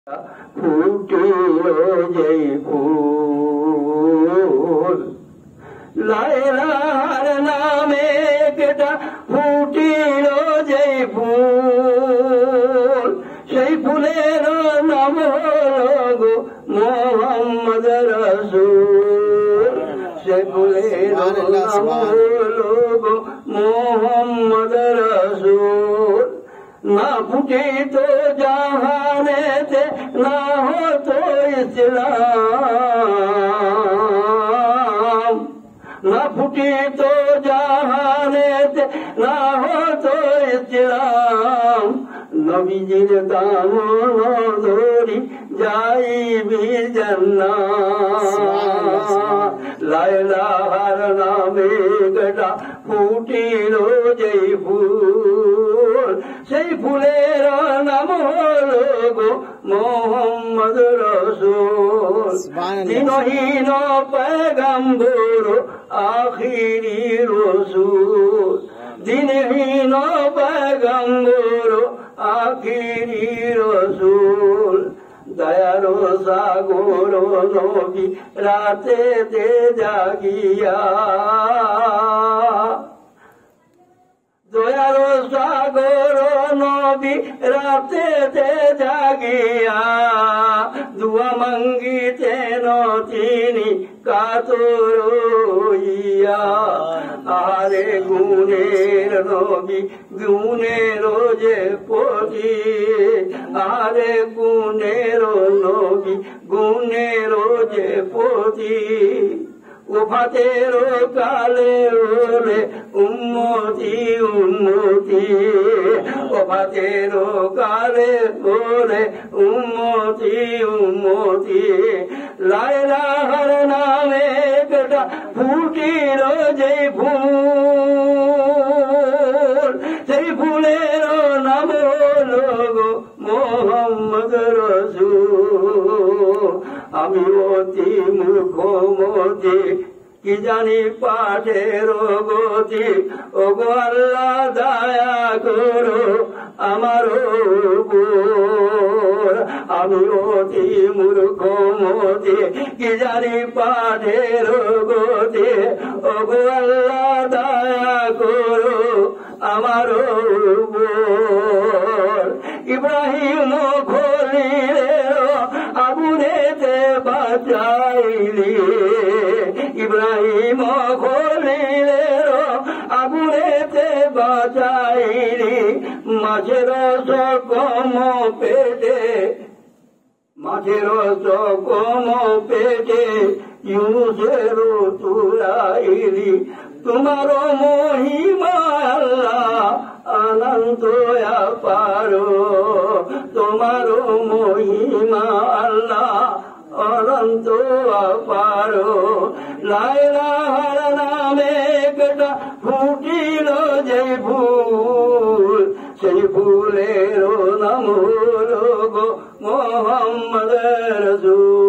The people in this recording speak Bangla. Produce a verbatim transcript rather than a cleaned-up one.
ফুটিল যেই ফুল লাইলার নামে কেটা ফুটিল যেই ফুল সেই ফুলের নাম হলো মোহাম্মদ রাসূল সেই ফুলের নাম হলো মোহাম্মদ রাসূল না ফুটিত জাহানেতে না হতো ইসলাম না ফুটিত জাহানেতে না হতো ইসলাম নবীজির দামন ধরি যাইবি জান্নাত লা ইলাহার নামে গটা ফুটিল যেই ফুল সেই ফুলের নাম হলো গো মোহাম্মদ রাসূল দিনহীন পয়গম্বর আখিরি রাসূল দিনহীন পয়গম্বর আখিরি রাসূল দয়ার সাগর নবী রাতে তে জাগিয়া দয়ার সাগর নবী রাতে তে জাগিয়া দুয়া মঙ্গিতেন তিনি কাতর হইয়া আরে গুণের নবী গুণের যে পতি আরে গুণের নবী গুণের যে পতি উফাতের কালে ওরে উম্মতি উম্মতি উফাতের কালে ওরে উম্মতি উম্মতি লা ইলাহার নামে গটা ফুটিল যেই ফুল সেই ফুলের নাম হলো গো মোহাম্মদ রাসূল আমি অতি মুখমতি কি জানি পাঠের গতি ও গো আল্লাহ দয়া করো আমার উপর আমি অতি মূর্খমতি কি জানি পাঠের গতি ও গো আল্লাহ দয়া করো আমার উপর ইব্রাহিম খলিলের আগুনেতে বাঁচাইলি ইব্রাহিম খলিলের আগুনেতে বাঁচাইলি মাছের সকম পেটে মাছের সকম পেটে ইউসের তুলাইলি তোমার মহিমা আল্লাহ অনন্ত অপার তোমার মহিমা আল্লাহ অনন্ত অপার লা ইলাহার নামে গটা ফুটিল যেই ফুল সেই ফুলের নাম হলো গো মোহাম্মদ রাসূল।